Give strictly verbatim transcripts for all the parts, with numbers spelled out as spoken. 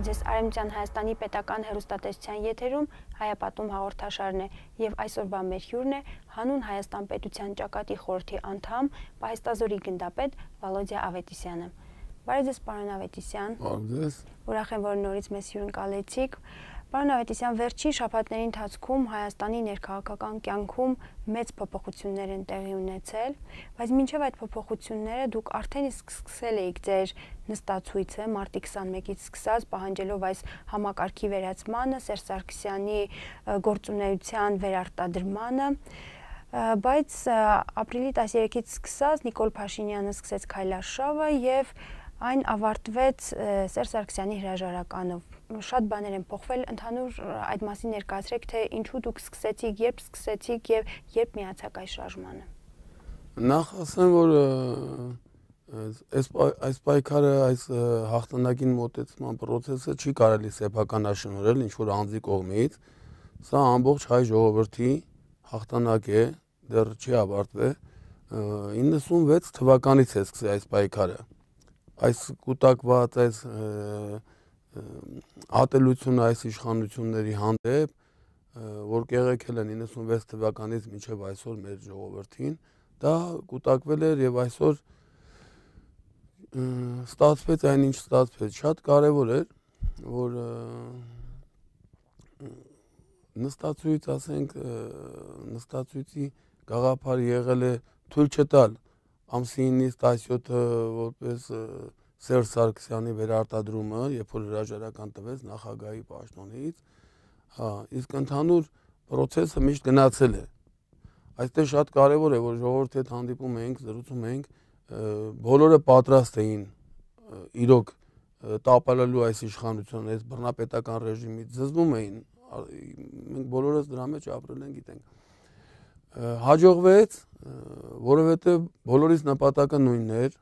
Ձեզ Արևմտյան Հայաստանի պետական հեռուստատեսության եթերում Հայապատում հաղորդաշարն է եւ այսօրվա մեր հյուրն է հանուն Հայաստան պետության ճակատի խորհրդի անդամ, Պահեստազորի գնդապետ Վալոդիա Ավետիսյանը։ Բարև ձեզ, պարոն Ավետիսյան։ Բարև ձեզ։ Ուրախ եմ, որ նորից մեզ հյուրընկալեցիք։ Պարոն Ավետիսյան, վերջին շաբաթների ընթացքում Հայաստանի ներքաղաքական կյանքում մեծ փոփոխություններ են տեղի ունեցել, բայց մինչև այդ փոփոխությունները դուք արդեն իսկ սկսել էիք ձեր նստացույցը մարտի քսանմեկից սկսած, պահանջելով այս համակարգի վերացմանը, Սերժ Սարգսյանի գործունեության վերարտադրմանը, բայց ապրիլի տասներեքից սկսած Նիկոլ Փաշինյանը սկսեց քայլարշավը եւ այն ավարտվեց Սերժ Սարգսյանի հրաժարականով։ Շատ բաներ են փոխվել, ընդհանուր այդ մասին ներկայացրեք, թե ինչու դուք սկսեցիք, երբ սկսեցիք եւ երբ միացաք այս շարժմանը։ Նախ ասեմ, որ այս այս պայքարը, այս հաղթանակին մոտեցման process-ը չի կարելի սեփականաշնորհել ինչ որ անձի կողմից։ Սա ամբողջ հայ ժողովրդի հաղթանակ է, դեռ չի ավարտվել։ իննսունվեց թվականից է սկսել այս պայքարը։ Այս կուտակված, այս ատելությունը այս իշխանությունների հանդեպ, որ կեղեքել են իննսունվեց թվականից մինչև այսօր մեր ժողովրդին, դա կուտակվել էր եւ այսօր ստացվեց այն ինչ ստացվեց։ Շատ կարեւոր էր, որ նստածույց, ասենք, նստածույցի գաղափարը եղել է թույլ չտալ ամսինից տասնյոթը որպես Սերժ Սարգսյանի վերարտադրումը, երբ որ հրաժարական տվեց նախագահի պաշտոնից, հա, իսկ ընդհանուր process-ը միշտ գնացել է։ Այստեղ շատ կարևոր է, որ ժողովրդի հետ հանդիպում ենք, զրուցում ենք, բոլորը պատրաստ էին իրոք տապալելու այս իշխանությունը, այս բռնապետական ռեժիմից, զզվում էին, մենք բոլորս դրա մեջ ապրել ենք, գիտենք։ Հաջողվեց, որովհետև բոլորիս նպատակը նույնն էր,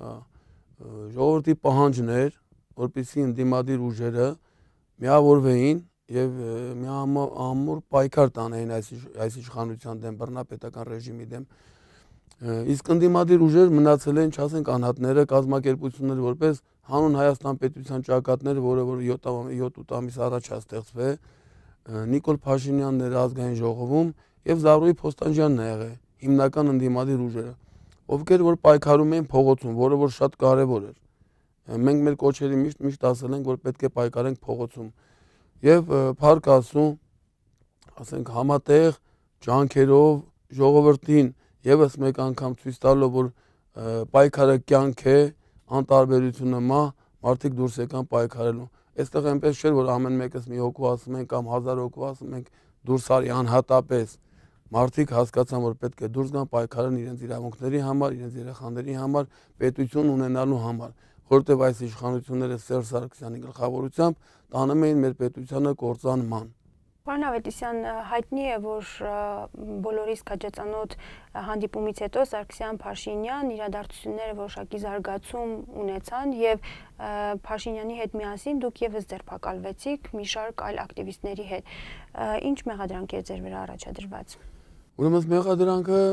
ժողովրդի պահանջն էր, որպեսզի ընդդիմադիր ուժերը միավորվեին եւ միամուռ պայքար տանեին այս այս իշխանության դեմ, բռնապետական ռեժիմի դեմ։ Իսկ ընդդիմադիր ուժեր մնացել են, չասենք անհատները, կազմակերպությունները, որպես հանուն Հայաստան պետության ճակատները, որը որ յոթ ամիս առաջ է ստեղծվել, Նիկոլ Փաշինյանն էր ազգային ժողովում եւ Զավրուհի Փոստանջյանն է եղել, հիմնական ընդդիմադիր ուժերը, ովքեր որ պայքարում էին փողոցում, որը որ շատ կարեւոր էր։ Մենք մեր կոչերի միշտ միշտ ասել ենք, որ պետք է պայքարենք փողոցում։ Եվ փառք Աստծո, ասենք համատեղ ջանքերով ժողովրդին եւս մեկ անգամ ցույց տալով, որ պայքարը կյանք է, անտարբերությունը մահ, մարդիկ դուրս եկան պայքարելու։ Այստեղ այնպես չէր, որ ամեն մեկս մի հոգու ասում ենք կամ հազար հոգու ասում ենք դուրս արի անհատապես։ Մարդիկ հասկացան, որ պետք է դուրս գան պայքարեն իրենց իրավունքների համար, իրենց երեխաների համար, պետություն ունենալու համար, որովհետև այս իշխանությունները Սերժ Սարգսյանի գլխավորությամբ տանում էին մեր պետությանը կործանման։ Պարոն Ավետիսյան, հայտնի է, որ բոլորիս քաջածանոթ հանդիպումից հետո Սարգսյան-Փաշինյան իրադարձությունները որոշակի զարգացում ունեցան եւ Փաշինյանի հետ միասին դուք եւս ձերբակալվեցիք մի շարք այլ ակտիվիստների հետ։ Ինչ մեղադրանք էր ձեր վրա առաջադրված։ Ուրեմն մեղադրանքը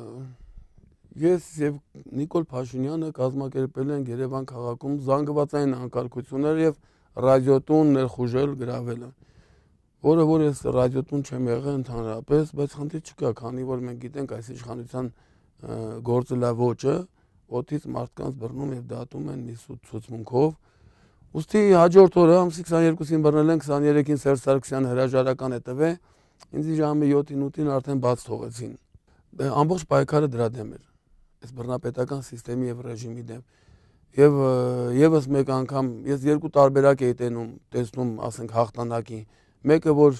ես եւ Նիկոլ Փաշինյանը կազմակերպել ենք Երևան քաղաքում զանգվածային անկարգություններ եւ ռադիոտուն ներխուժել գրավելը, որը որ ես ռադիոտուն չեմ եղել ընդհանրապես, բայց խնդիր չկա, քանի որ մենք գիտենք այս իշխանության գործելավոճը, օդից մարդկանց բռնում եւ դատում են մի ցուցմունքով։ Ուստի հաջորդ օրը ամսի քսաներկուսին բռնել են, քսաներեքին Սերժ Սարգսյանը հրաժարական է տվել, ինձ ժամը յոթին ութին արդեն բաց թողեցին։ Ամբողջ պայքարը դրա դեմ էր, այս բռնապետական համակարգի եւ ռեժիմի դեմ։ Եվ եւս մեկ անգամ ես երկու տարբերակ էի տենում, տեսնում, ասենք հաղթանակի։ Մեկը որ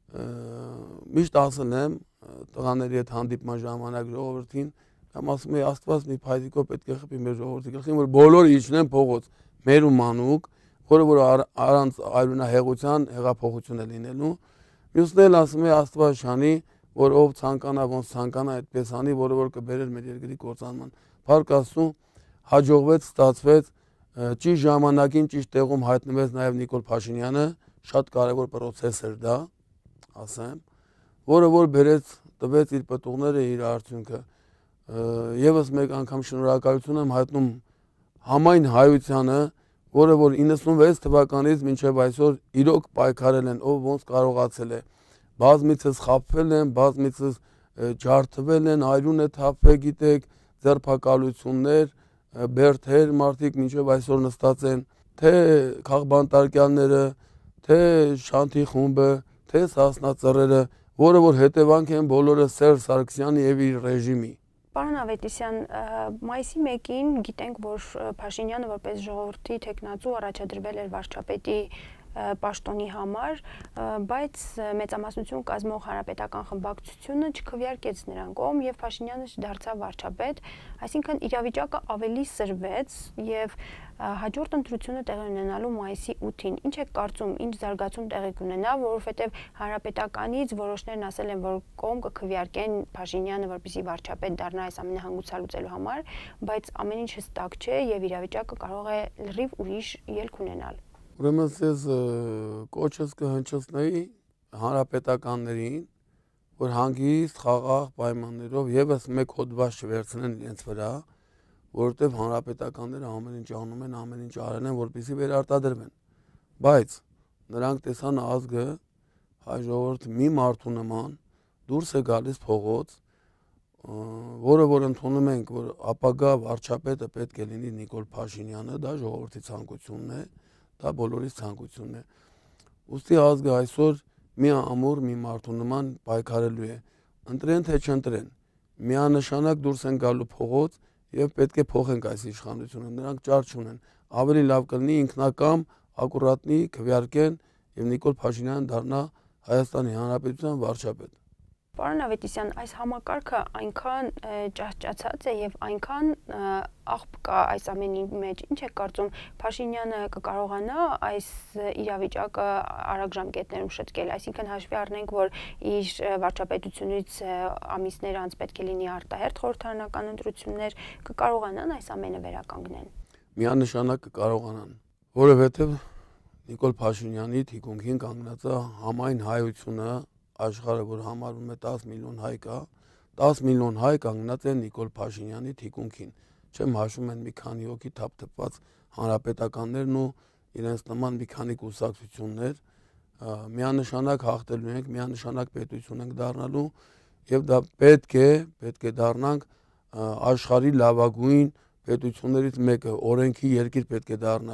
միշտ ասել եմ տղաների հետ հանդիպման ժամանակ ժողովրդին, կամ ասում եի Աստված մի փայտիկով պետք է խփի մեր ժողովրդի գլխին, որ բոլորը իջնեն փողոց, մեր ու մանուկ, որը որ առանց արյունահեղության հեղափոխություն է լինելու։ Մյուսն էլ ասում է Աստված շանի, որ ով ցանկանա, ոնց ցանկանա, այդպես անի, որը որ կբերեր մեր երկրի կործանման։ Փառք Աստծո, հաջողվեց, ստացվեց, ճիշտ ժամանակին, ճիշտ տեղում հայտնվեց նաև Նիկոլ Փաշինյանը, շատ կարևոր process էր դա, ասեմ, որը որ բերեց, տվեց իր պտուղները, իր արդյունքը։ Եվս մեկ անգամ շնորհակալություն եմ հայտնում համայն հայությանը, որը որ իննսունվեց թվականից մինչև այսօր իրոք պայքարել են, ով ոնց կարողացել է, բազմիցս խաբվել են, բազմիցս ջարդվել են, այրուն է թափվել, գիտեք, ձերբակալություններ, բերդեր, մարդիկ մինչև այսօր նստած են, թե քաղբանտարկյալները, թե Շանթի խումբը, թե Սասնա ծռերը, որը որ հետևանք են բոլորը Սերժ Սարգսյանի եւ իր ռեժիմի։ Պարոն Ավետիսյան, մայիսի մեկին գիտենք, որ Փաշինյանը որպես ժողովրդի թեկնածու առաջադրվել էր վարչապետի պաշտոնի համար, բայց մեծամասնություն կազմող հանրապետական խմբակցությունը չքվեարկեց նրան կողմ եւ Փաշինյանը դարձավ վարչապետ, այսինքն իրավիճակը ավելի սրվեց եւ հաջորդ ընտրությունը տեղի ունենալու մայիսի ութին։ Ինչ եք կարծում, ինչ զարգացում տեղի կունենա, որովհետեւ հանրապետականից որոշներն ասել են, որ կողմ կքվեարկեն Փաշինյանը, որպեսզի վարչապետ դառնա այս ամենը հանգուցալուծելու համար, բայց ամեն ինչ հստակ չէ եւ իրավիճակը կարող է լրիվ ուրիշ ելք ունենալ։ Ուրեմն ես կոչս կհնչեցնեի հանրապետականներին, որ հանգիստ խաղաղ պայմաններով եւս մեկ հոդված չվերցնեն իրենց վրա, որովհետեւ հանրապետականները ամեն ինչ անում են, ամեն ինչ արել են, որպեսզի վերարտադրվեն։ Բայց նրանք տեսան ազգը հայ ժողովուրդը մի մարդու նման դուրս է գալիս փողոց, որը որ ընդունում ենք, որ ապագա վարչապետը պետք է լինի Նիկոլ Փաշինյանը, դա ժողովրդի ցանկությունն է, դա բոլորիս ցանկությունն է։ Ուստի ազգը այսօր մի ամուր մի մարդու նման պայքարելու է։ Ընտրեն թե չընտրեն, միանշանակ դուրս են գալու փողոց եւ պետք է փոխենք այս իշխանությունը։ Նրանք ճար չունեն։ Ավելի լավ կլինի ինքնակամ, ակուրատնի քվեարկեն եւ Նիկոլ Փաշինյանը դառնա Հայաստանի Հանրապետության վարչապետ։ Պարոն Ավետիսյան, այս համակարգը այնքան ճահճացած է եւ այնքան աղբ կա այս ամենի մեջ։ Ինչ եք կարծում, Փաշինյանը կկարողանա այս իրավիճակը արագ ժամկետներում շտկել, այսինքն հաշվի առնենք, որ իր վարչապետությունից ամիսներ անց պետք է լինի արտահերթ խորհրդարանական ընտրություններ, կկարողանան այս ամենը վերականգնել։ Միանշանակ կկարողանան, որովհետեւ Նիկոլ Փաշինյանի թիկունքին կանգնած է համայն հայությունը, աշխարհը, որ համարվում է տասը միլիոն հայ կա, տասը միլիոն հայ կանգնած են Նիկոլ Փաշինյանի թիկունքին։ Չեմ հաշվում են մի քանի հոգի թափթփված հանրապետականներն ու իրենց նման մի քանի կուսակցություններ, միանշանակ հաղթելու ենք, միանշանակ պետություն ենք դառնալու եւ դա պետք է, պետք է դառնանք աշխարհի լավագույն պետություններից մեկը, օրենքի երկիր պետք է դառնա,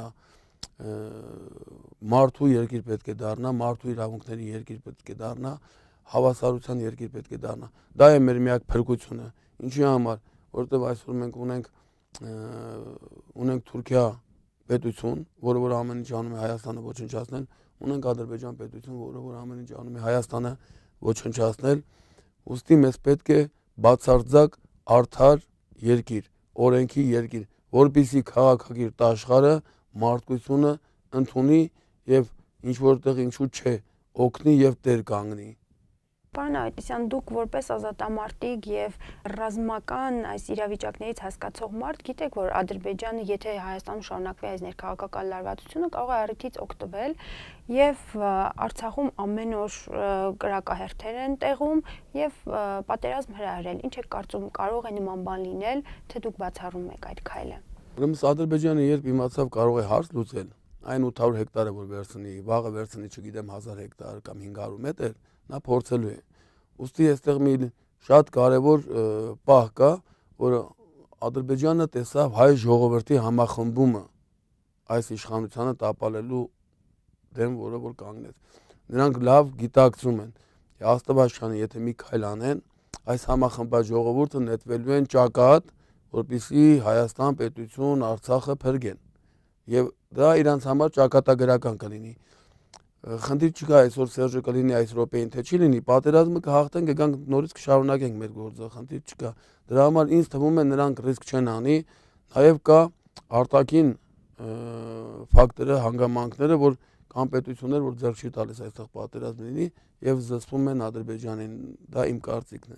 մարդու երկիր պետք է դառնա, մարդու իրավունքների երկիր պետք է դառնա, հավասարության երկիր պետք է դառնա։ Դա է մեր միակ փրկությունը։ Ինչի համար, որովհետև այսօր մենք ունենք ունենք Թուրքիա պետություն, որը որ ամեն ինչ անում է Հայաստանը ոչնչացնել, ունենք Ադրբեջան պետություն, որը որ ամեն ինչ անում է Հայաստանը ոչնչացնել, ուստի մեզ պետք է բացարձակ արդար երկիր, օրենքի երկիր, որպեսզի քաղաքակիրթ աշխարհը մարդկությունը ընդունի եւ ինչ որտեղ ինչու չէ օգնի եւ տեր կանգնի։ Պարոն Ավետիսյան, դուք որպես ազատամարտիկ եւ ռազմական այս իրավիճակներից հասկացող մարդ գիտեք, որ Ադրբեջանը, եթե Հայաստանում շարունակվի այս ներքաղաքական լարվածությունը, կարող է առիթից օգտվել եւ Արցախում ամեն օր կրակահերթեր են տեղում եւ պատերազմ հրահրել։ Ինչ եք կարծում, կարող է նման բան լինել, թե դուք բացառում եք այդ քայլը։ Ուրեմն Ադրբեջանը երբ իմացավ կարող է հարց լուծել, այն ութ հարյուր հեկտարը որ վերցնի, վաղը վերցնի, չգիտեմ, հազար հեկտար կամ հինգ հարյուր մետր, նա փորձելու է։ Ուստի այստեղ մի շատ կարևոր պահ կա, որ Ադրբեջանը տեսավ հայ ժողովրդի համախմբումը այս իշխանությանը տապալելու դեմ, որը որ կանգնեց։ Նրանք լավ գիտակցում են, Աստվածաշանը, եթե մի քայլ անեն, այս համախմբած ժողովուրդը նետվելու են ճակատ, որպեսզի Հայաստան պետություն, Արցախը փրկեն։ Եվ դա իրանց համար ճակատագրական կլինի։ Խնդիր չկա այսօր Սերժը կլինի այս րոպեին, թե չի լինի, պատերազմը կհաղթենք, գանք նորից կշարունակենք մեր գործը, խնդիր չկա։ Դրա համար ինձ թվում է նրանք ռիսկ չեն անի, նաև կա արտաքին ֆակտորը, հանգամանքները, որ կան պետություններ, որ ձեռք չի տալիս այստեղ պատերազմ լինի եւ զսպում են Ադրբեջանին, դա իմ կարծիքն է։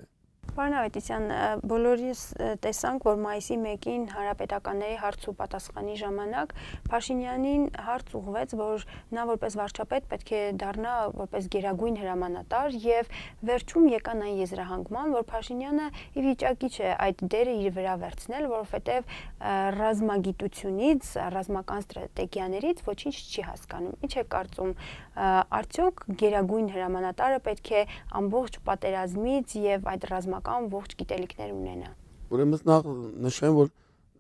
Պարոն Ավետիսյան, բոլորիս տեսանք, որ մայիսի մեկին հանրապետականների հարց ու պատասխանի ժամանակ Փաշինյանին հարց ուղղվեց, որ նա որպես վարչապետ պետք է դառնա որպես գերագույն հրամանատար, եւ վերջում եկան այն եզրահանգման, որ Փաշինյանը ի վիճակի չէ այդ դերը իր վրա վերցնել, որովհետեւ ռազմագիտությունից, ռազմական ստրատեգիաներից ոչինչ չի հասկանում։ Ինչ է կարծում, արդյոք գերագույն հրամանատարը պետք է ամբողջ պատերազմից եւ այդ ռազմական ողջ գիտելիքներ ունենա։ Ուրեմն նախ նշեմ, որ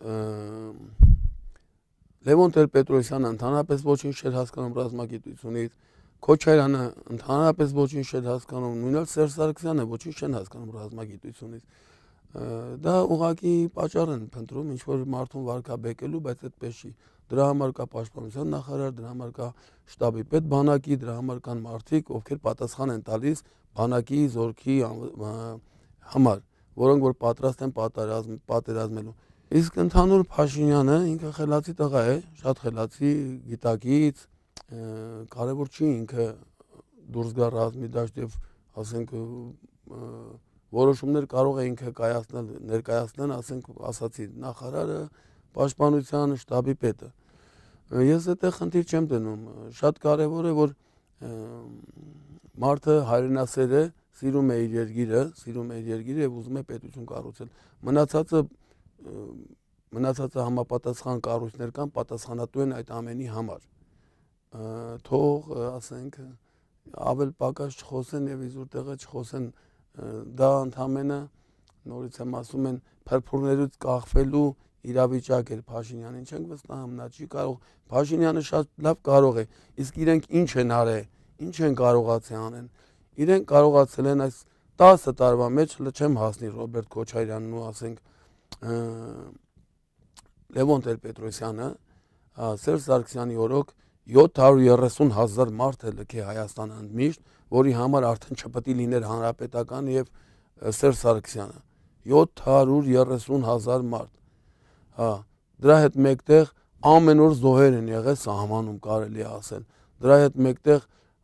Լևոն Տեր-Պետրոսյանը ընդհանրապես ոչինչ չէր հասկանում ռազմագիտությունից, Քոչարյանը ընդհանրապես ոչինչ չէր հասկանում, նույնիսկ Սերժ Սարգսյանը ոչինչ չեն հասկանում ռազմագիտությունից։ Դա ուղղակի պատճառ են փնտրում ինչ որ մարդուն վարկաբեկելու, բայց այդպես չի։ Դրա համար կա պաշտպանության նախարար, դրա համար կա շտաբի պետ բանակի, դրա համար կան մարդիկ, ովքեր պատասխան են տալիս բանակի զորքի համար, որոնք որ պատրաստ են պատերազմ պատերազմելու։ Իսկ ընդհանուր Փաշինյանը ինքը խելացի տղա է, շատ խելացի, գիտակից, կարևոր չի ինքը դուրս գա ռազմի դաշտ եւ ասենք որոշումներ կարող է ինքը կայացնել, ներկայացնել, ասենք ասացի նախարարը, պաշտպանության շտաբի պետը։ Ես այդտեղ խնդիր չեմ դնում, շատ կարևոր է որ մարդը հայրենասեր է, սիրում է իր երկիրը, սիրում է իր երկիրը եւ ուզում է պետություն կառուցել։ Մնացածը մնացածը համապատասխան կառույցներ կան, պատասխանատու են այդ ամենի համար։ Թող ասենք ավել պակաս չխոսեն եւ իզուր տեղը չխոսեն, դա ընդհանրապես նորից եմ ասում են փրփուրներից կախվելու իրավիճակ էր Փաշինյանին, չենք վստահում, նա չի կարող, Փաշինյանը շատ լավ կարող է, իսկ իրենք ինչ են արել, ինչ են կարողացել անեն։ Իրենք կարողացել են այս տասը տարվա մեջ, չեմ հասնի Ռոբերտ Քոչարյանն ու ասենք Լևոն Տեր-Պետրոսյանը, Սերժ Սարգսյանի օրոք յոթ հարյուր երեսուն հազար մարդ է լքի Հայաստանը ընդմիշտ, որի համար արդեն չպետք է լիներ հանրապետական եւ Սերժ Սարգսյանը։ յոթ հարյուր երեսուն հազար մարդ։ Հա, դրա հետ մեկտեղ ամեն օր զոհեր են եղել սահմանում, կարելի է ասել։ Դրա հետ մեկտեղ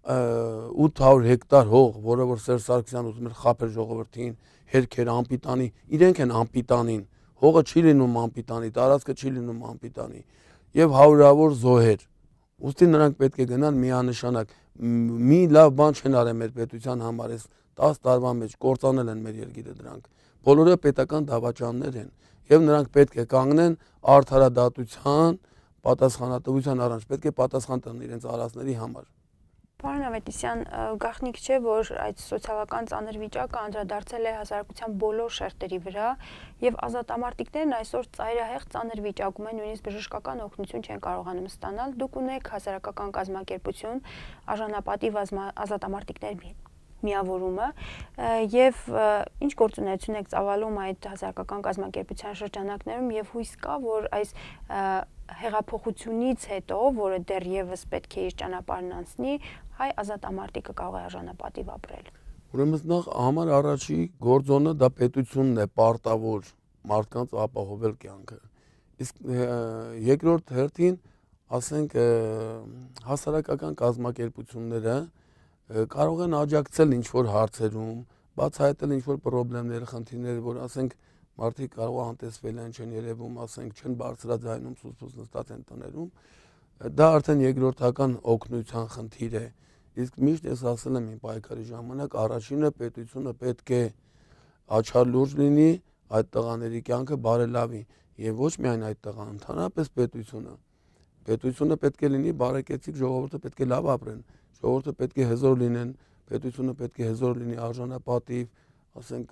ութ հարյուր հեկտար հող, որը որ Սերժ Սարգսյանը ուզում էր խաբել ժողովրդին, հերքեր անպիտանի, իրենք են անպիտանին, հողը չի լինում անպիտանի, տարածքը չի լինում անպիտանի եւ հարյուրավոր զոհեր։ Ուստի նրանք պետք է գնան միանշանակ, մի լավ բան չեն արել մեր պետության համար, այս տասը տարվա մեջ կործանել են մեր երկիրը դրանք։ Բոլորը պետական դավաճաններ են եւ նրանք պետք է կանգնեն արդարադատության, պատասխանատվության առաջ, պետք է պատասխան տան իրենց արածների համար։ Պարոն Ավետիսյան, գաղտնիք չէ, որ այդ սոցիալական ծանր վիճակը անդրադարձել է հասարակության բոլոր շերտերի վրա եւ ազատամարտիկներն այսօր ծայրահեղ ծանր վիճակում են, նույնիսկ բժշկական օգնություն չեն կարողանում ստանալ։ Դուք ունեք հասարակական կազմակերպություն, արժանապատիվ ազատամարտիկներ միավորումը եւ ինչ գործունեություն եք ծավալում այդ հասարակական կազմակերպության շրջանակներում եւ հույս կա, որ այս հեղափոխությունից հետո, որը դեռևս պետք է իր ճանապարհն անցնի, հայ ազատամարտիկը կարող է արժանապատիվ ապրել։ Ուրեմն նախ համար առաջի գործոնը դա պետությունն է, պարտավոր մարդկանց ապահովել կյանքը։ Իսկ երկրորդ հերթին, ասենք, հասարակական կազմակերպությունները կարող են աջակցել ինչ-որ հարցերում, բացահայտել ինչ-որ խնդիրներ, խնդիրներ, որ ասենք մարդիկ կարող անտեսվել են, չեն երևում, ասենք չեն բարձրաձայնում, սուս-սուս նստած են տներում, դա արդեն երկրորդական օգնության խնդիր է։ Իսկ միշտ ես ասել եմ իմ պայքարի ժամանակ, առաջինը պետությունը պետք է աչալուրջ լինի, այդ տղաների կյանքը բարելավի, եւ ոչ միայն այդ տղան, ընդհանրապես պետությունը։ Պետությունը պետք է լինի բարեկեցիկ, ժողովուրդը պետք է լավ ապրեն, ժողովուրդը պետք է հզոր լինեն, պետությունը պետք է հզոր լինի, արժանապատիվ, ասենք,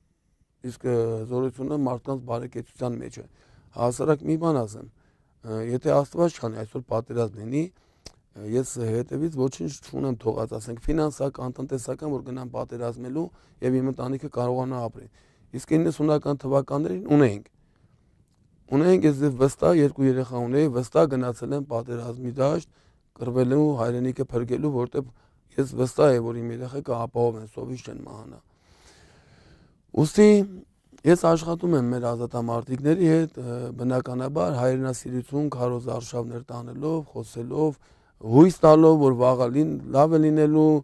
իսկ հզորությունը մարդկանց բարեկեցության մեջ է։ Հասարակ մի բան ասեմ, եթե Աստված չանի այսօր պատերազմ լինի, ես հետևից ոչինչ չունեմ թողած, ասենք, ֆինանսական, տնտեսական, որ գնամ պատերազմելու եւ իմ ընտանիքը կարողանա ապրել։ Իսկ իննսունական թվականներին ունեինք։ Ունեինք, ես վստահ երկու երեխա ունեի, վստահ գնացել եմ պատերազմի դաշտ, կռվելու, հայրենիքը փրկելու, որտեղ ես վստահ եմ, որ իմ երեխեքը ապահով են, սովից չեն մահանա։ Ուստի ես աշխատում եմ մեր ազատամարտիկների հետ, բնականաբար հայրենասիրություն, քարոզ արշավներ տանելով, խոսելով, հույս տալով, որ վաղը լավ է լինելու,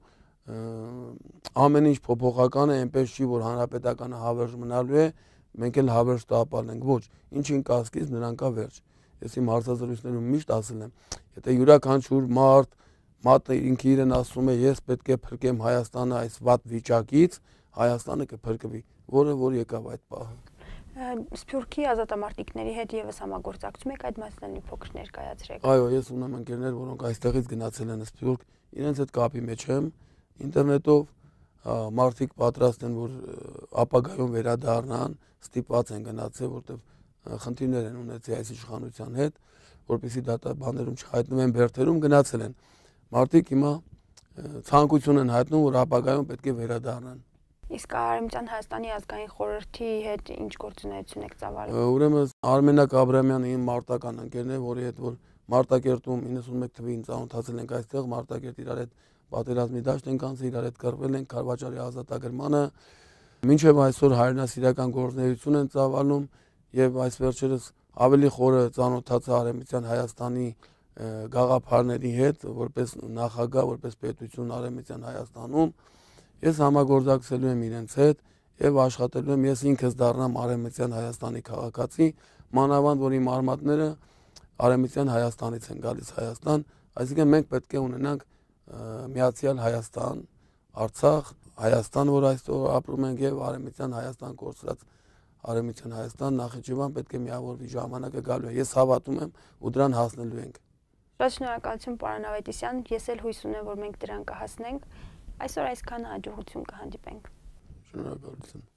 ամեն ինչ փոփոխական է, այնպես չի, որ հանրապետականը հավերժ մնալու է, մենք էլ հավերժ տապալենք, ոչ, ինչին կա սկիզբ, նրան կա վերջ։ Ես իմ հարցազրույցներում միշտ ասել եմ, եթե յուրաքանչյուր մարդ մատը ինքը իրեն ասում է, ես պետք է փրկեմ Հայաստանը այս վատ վիճակից, Հայաստանը կփրկվի, որը որ եկավ այդ պահը։ Սփյուռքի ազատամարտիկների հետ եւս համագործակցում եք, այդ մասն էլ փոքր ներկայացրեք։ Այո, ես ունեմ ընկերներ, որոնք այստեղից գնացել են Սփյուռք, իրենց հետ կապի մեջ եմ, ինտերնետով մարդիկ պատրաստ են, որ ապագայում վերադառնան, ստիպված են գնացել, որտեղ խնդիրներ են ունեցել այս իշխանության հետ, որպեսզի դատաբաններում չհայտնվեն բերդերում, գնացել են։ Մարդիկ հիմա ցանկություն են հայտնում, որ ապագայում պետք է վերադառնան։ Իսկ Արևմտյան Հայաստանի ազգային խորհրդի հետ ինչ գործունեություն եք ծավալում։ Ուրեմն Արմենակ Աբրամյանը իմ մարտական ընկերն է, որի հետ որ Մարտակերտում իննսունմեկ թվականին ծանոթացել ենք այստեղ, Մարտակերտ իրար հետ պատերազմի դաշտ ենք անցել, իրար հետ կռվել ենք Քարվաճարի ազատագրմանը, մինչև այսօր հայրենասիրական գործունեություն են ծավալում եւ այս վերջերս ավելի խորը ծանոթացա Արևմտյան Հայաստանի գաղափարների հետ, որպես նախագահ, որպես պետություն Արևմտյան Հայաստանում, ես համագործակցելու եմ իրենց հետ եւ աշխատելու եմ ես ինքս դառնամ Արևմտյան Հայաստանի քաղաքացի, մանավանդ որ իմ արմատները Արևմտյան Հայաստանից են գալիս Հայաստան, այսինքն մենք պետք է ունենանք միացյալ Հայաստան, Արցախ, Հայաստան, որ այստեղ ապրում ենք եւ Արևմտյան Հայաստան կորցրած Արևմտյան Հայաստան, Նախիջևան պետք է միավորվի, ժամանակը գալու է։ Ես հավատում եմ ու դրան հասնելու ենք։ Շատ շնորհակալություն, պարոն Ավետիսյան, ես էլ հույս ունեմ, որ մենք դրան կհասնենք։ Այսօր այսքանը, հաջողություն կհանդիպենք։ Շնորհակալություն։